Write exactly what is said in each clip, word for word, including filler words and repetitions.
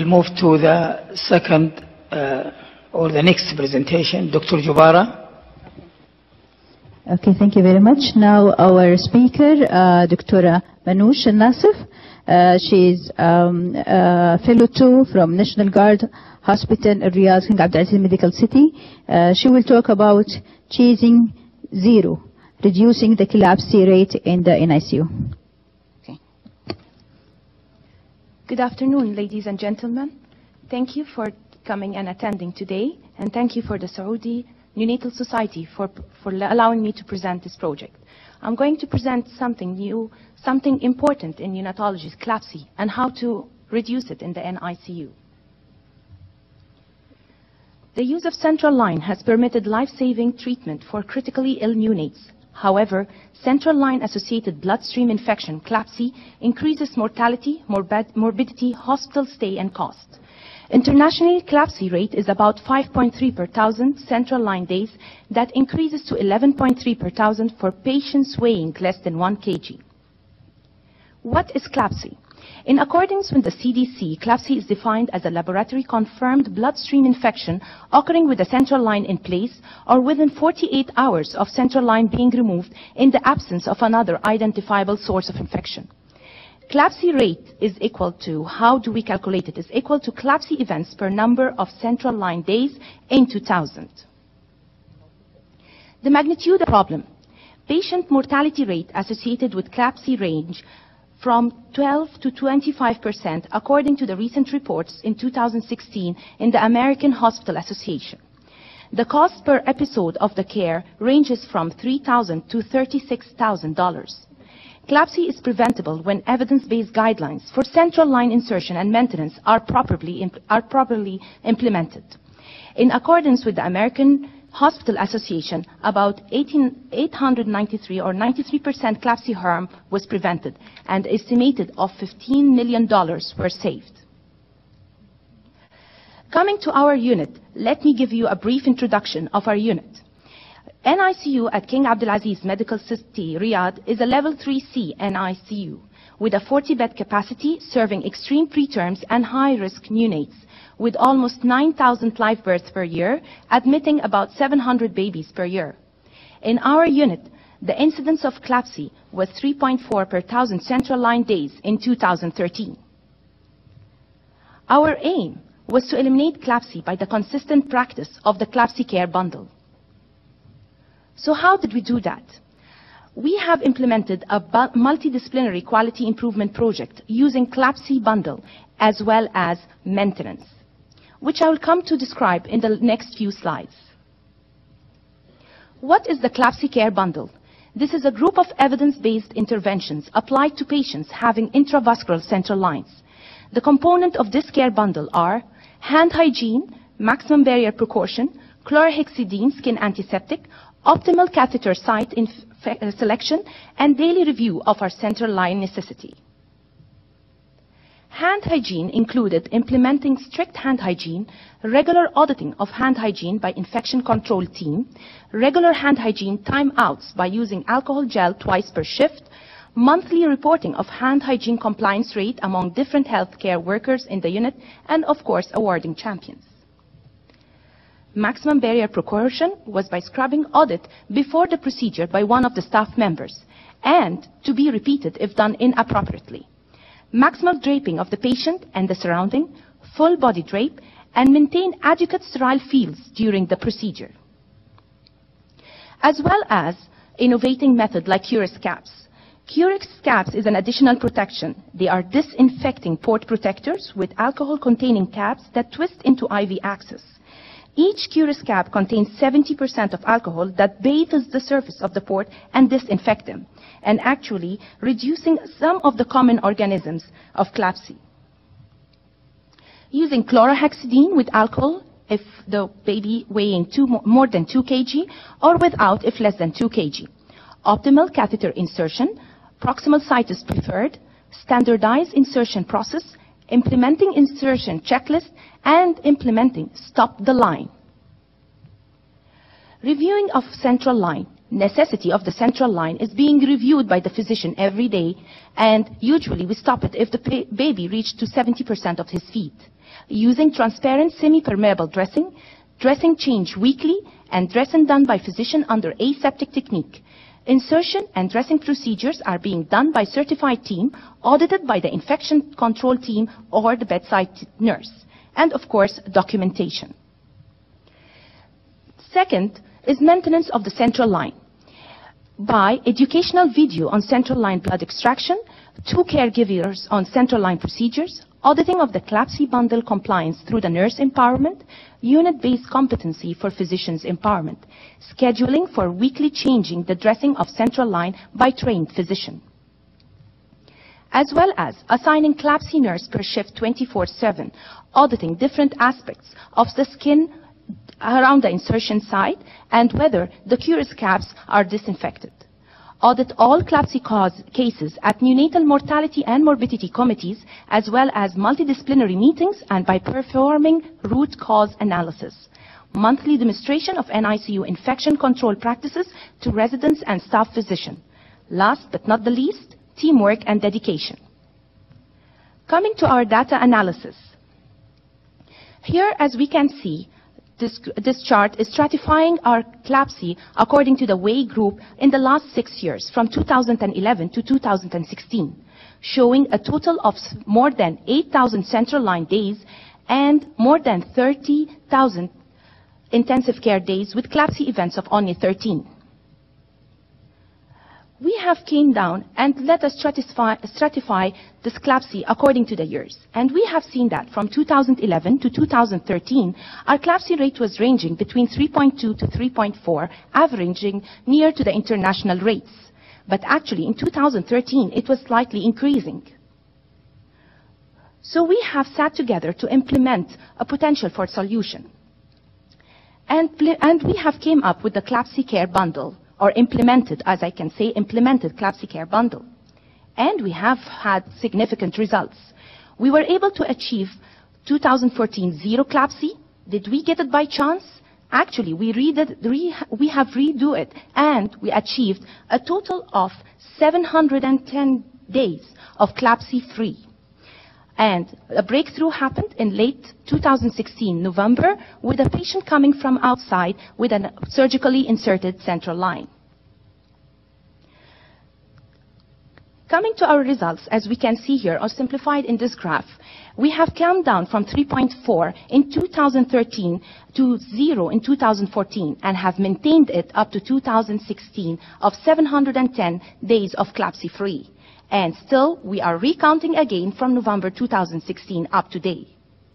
move to the second uh, or the next presentation, Doctor Jubara. Okay, thank you very much. Now our speaker, uh, Doctor Manoush Al-Nasif. Uh, she's um, uh, fellow two from National Guard Hospital in Riyadh, King Abdulaziz Medical City. Uh, she will talk about chasing zero, reducing the collapse rate in the N I C U. Okay. Good afternoon, ladies and gentlemen. Thank you for coming and attending today, and thank you for the Saudi Neonatal Society for, for allowing me to present this project. I'm going to present something new, something important in neonatology, CLABSI, and how to reduce it in the N I C U. The use of central line has permitted life-saving treatment for critically ill neonates. However, central line-associated bloodstream infection, CLABSI, increases mortality, morbid morbidity, hospital stay, and cost. Internationally, CLABSI rate is about five point three per thousand central line days. That increases to eleven point three per thousand for patients weighing less than one kilogram. What is CLABSI? In accordance with the C D C, CLABSI is defined as a laboratory-confirmed bloodstream infection occurring with a central line in place or within forty-eight hours of central line being removed in the absence of another identifiable source of infection. CLABSI rate is equal to, how do we calculate it? Is equal to CLABSI events per number of central line days in two thousand. The magnitude of the problem. Patient mortality rate associated with CLABSI range from twelve to twenty-five percent according to the recent reports in two thousand sixteen in the American Hospital Association. The cost per episode of the care ranges from three thousand to thirty-six thousand dollars. CLABSI is preventable when evidence-based guidelines for central line insertion and maintenance are properly, imp are properly implemented. In accordance with the American Hospital Association, about eight hundred ninety-three or ninety-three percent CLABSI harm was prevented, and estimated of fifteen million dollars were saved. Coming to our unit, let me give you a brief introduction of our unit. N I C U at King Abdulaziz Medical City, Riyadh, is a level three C N I C U with a forty bed capacity serving extreme preterms and high-risk neonates with almost nine thousand live births per year, admitting about seven hundred babies per year. In our unit, the incidence of CLABSI was three point four per thousand central line days in two thousand thirteen. Our aim was to eliminate CLABSI by the consistent practice of the CLABSI Care Bundle. So how did we do that? We have implemented a multidisciplinary quality improvement project using CLABSI bundle as well as maintenance, which I will come to describe in the next few slides. What is the CLABSI Care Bundle? This is a group of evidence-based interventions applied to patients having intravascular central lines. The components of this care bundle are hand hygiene, maximum barrier precaution, chlorhexidine skin antiseptic, optimal catheter site in selection, and daily review of our central line necessity. Hand hygiene included implementing strict hand hygiene, regular auditing of hand hygiene by infection control team, regular hand hygiene timeouts by using alcohol gel twice per shift, monthly reporting of hand hygiene compliance rate among different healthcare workers in the unit, and of course awarding champions. Maximum barrier precaution was by scrubbing audit before the procedure by one of the staff members, and to be repeated if done inappropriately. Maximum draping of the patient and the surrounding, full body drape, and maintain adequate sterile fields during the procedure. As well as innovating method like Curex caps. Curex caps is an additional protection. They are disinfecting port protectors with alcohol-containing caps that twist into I V access. Each Curex cap contains seventy percent of alcohol that bathes the surface of the port and disinfects them, and actually reducing some of the common organisms of CLABSI. Using chlorhexidine with alcohol if the baby weighing two, more than two kilograms, or without if less than two kilograms. Optimal catheter insertion, proximal site is preferred, standardized insertion process, implementing insertion checklist, and implementing stop the line. Reviewing of central line. Necessity of the central line is being reviewed by the physician every day, and usually we stop it if the baby reached to seventy percent of his feet. using transparent semi-permeable dressing, dressing change weekly, and dressing done by physician under aseptic technique. Insertion and dressing procedures are being done by certified team, audited by the infection control team or the bedside nurse. And of course, documentation. Second is maintenance of the central line by educational video on central line blood extraction, two caregivers on central line procedures, auditing of the CLABSI bundle compliance through the nurse empowerment, unit-based competency for physicians empowerment, scheduling for weekly changing the dressing of central line by trained physician, as well as assigning CLABSI nurse per shift twenty-four seven, auditing different aspects of the skin around the insertion site and whether the curious caps are disinfected. Audit all CLABSI cause cases at neonatal mortality and morbidity committees, as well as multidisciplinary meetings, and by performing root cause analysis. Monthly demonstration of N I C U infection control practices to residents and staff physician. Last but not the least, teamwork and dedication. Coming to our data analysis. Here, as we can see, This, this chart is stratifying our CLABSI according to the W A Y group in the last six years, from two thousand eleven to two thousand sixteen, showing a total of more than eight thousand central line days and more than thirty thousand intensive care days with CLABSI events of only thirteen. We have came down and let us stratify, stratify this CLABSI according to the years. And we have seen that from two thousand eleven to two thousand thirteen, our CLABSI rate was ranging between three point two to three point four, averaging near to the international rates. But actually, in two thousand thirteen, it was slightly increasing. So we have sat together to implement a potential for solution. And, and we have came up with the CLABSI Care Bundle, or implemented, as I can say, implemented CLABSI Care Bundle. And we have had significant results. We were able to achieve two thousand fourteen zero CLABSI. Did we get it by chance? Actually, we, redid, re, we have redo it, and we achieved a total of seven hundred ten days of CLABSI free. And a breakthrough happened in late two thousand sixteen, November, with a patient coming from outside with a surgically inserted central line. Coming to our results, as we can see here, or simplified in this graph, we have come down from three point four in two thousand thirteen to zero in two thousand fourteen, and have maintained it up to two thousand sixteen of seven hundred ten days of CLABSI free. And still, we are recounting again from November two thousand sixteen up to date.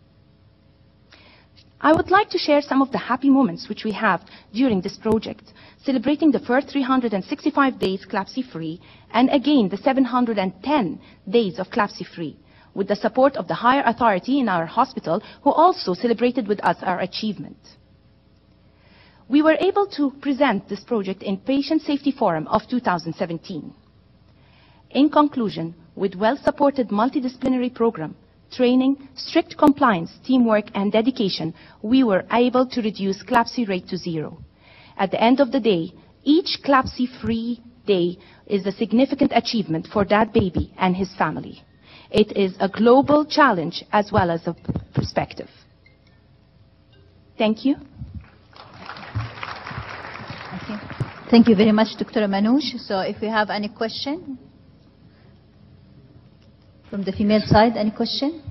I would like to share some of the happy moments which we have during this project, celebrating the first three hundred sixty-five days CLABSI free, and again the seven hundred ten days of CLABSI free, with the support of the higher authority in our hospital, who also celebrated with us our achievement. We were able to present this project in Patient Safety Forum of two thousand seventeen. In conclusion, with well-supported multidisciplinary program, training, strict compliance, teamwork, and dedication, we were able to reduce CLABSI rate to zero. At the end of the day, each CLABSI-free day is a significant achievement for that baby and his family. It is a global challenge as well as a perspective. Thank you. Okay. Thank you very much, Doctor Manoush. So if we have any question from the female side, any question?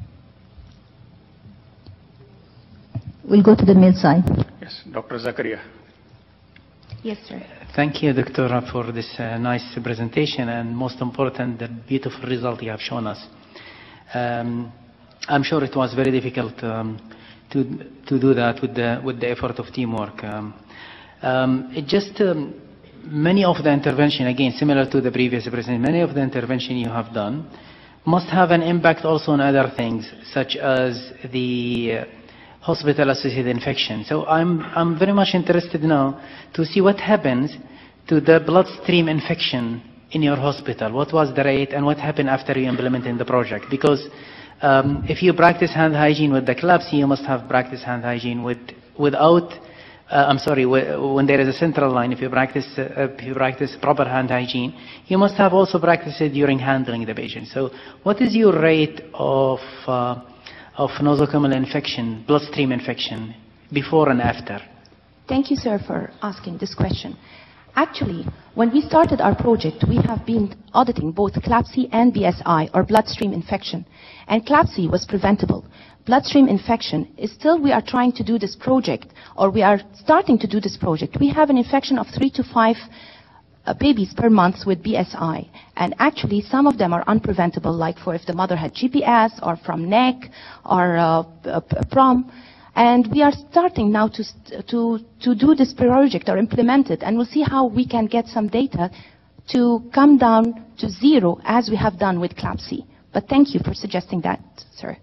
We'll go to the male side. Yes, Doctor Zakaria. Yes, sir. Thank you, Doctor, for this uh, nice presentation, and most important, the beautiful result you have shown us. Um, I'm sure it was very difficult um, to to do that with the with the effort of teamwork. Um, um, it just um, many of the intervention, again similar to the previous presentation, many of the intervention you have done must have an impact also on other things, such as the uh, hospital-associated infection. So I'm, I'm very much interested now to see what happens to the bloodstream infection in your hospital. What was the rate and what happened after you implemented the project? Because um, if you practice hand hygiene with the CLABSI, you must have practice hand hygiene with, without, uh, I'm sorry, when there is a central line, if you practice, uh, if you practice proper hand hygiene, you must have also practiced it during handling the patient. So what is your rate of uh, of nosocomial infection, bloodstream infection, before and after? Thank you, sir, for asking this question. Actually, when we started our project, we have been auditing both CLABSI and B S I, or bloodstream infection. And CLABSI was preventable. Bloodstream infection is still, we are trying to do this project, or we are starting to do this project. We have an infection of three to five uh, babies per month with B S I. And actually, some of them are unpreventable, like for if the mother had G P S, or from N E C, or uh, uh, prom. And we are starting now to, to, to do this project or implement it, and we'll see how we can get some data to come down to zero as we have done with CLABSI. But thank you for suggesting that, sir.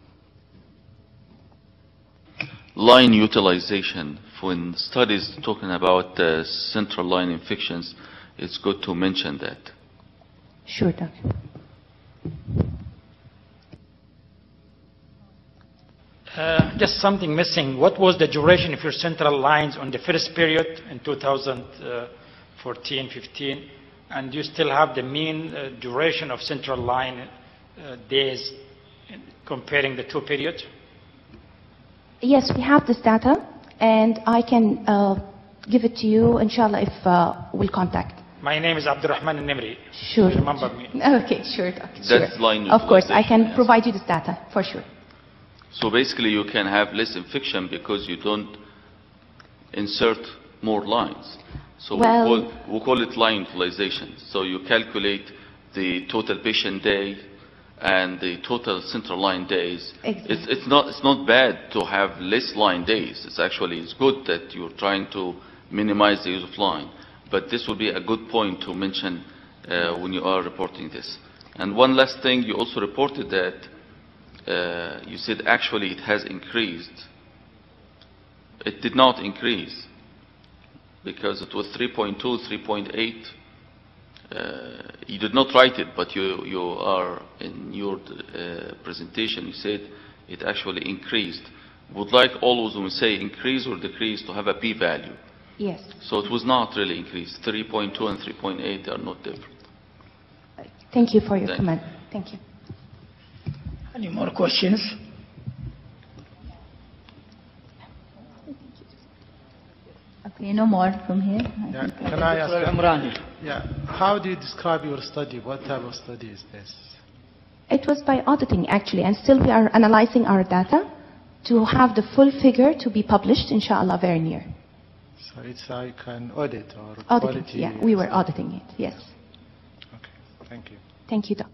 Line utilization. When studies talking about uh, central line infections, it's good to mention that. Sure, doctor. Uh, just something missing. What was the duration of your central lines on the first period in two thousand fourteen fifteen? And do you still have the mean uh, duration of central line uh, days in comparing the two periods? Yes, we have this data, and I can uh, give it to you, inshallah, if uh, we'll contact. My name is Abdurrahman Al-Nimri. Sure. You remember me? Okay, sure, doctor. That's Sure. line Of course, I can utilization, yes. provide you this data, for sure. So basically you can have less infection because you don't insert more lines. So Well- we, call, we call it line utilization. So you calculate the total patient day and the total central line days. Exactly. It's, it's, not, it's not bad to have less line days. It's actually it's good that you're trying to minimize the use of line. But this would be a good point to mention uh, when you are reporting this. And one last thing, you also reported that Uh, you said actually it has increased. It did not increase because it was three point two, three point eight. Uh, you did not write it, but you, you are in your uh, presentation, you said it actually increased. Would like always when we say increase or decrease to have a p-value. Yes. So it was not really increased. three point two and three point eight are not different. Thank you for your Thank comment. Thank you. Any more questions? Okay, no more from here. I Yeah, think. can I ask? Doctor Imran. Yeah, how do you describe your study? What type of study is this? It was by auditing, actually, and still we are analyzing our data to have the full figure to be published, inshallah, very near. So it's like an audit or Auditing, quality? yeah, we were auditing it, yes. Okay, thank you. Thank you, Doc.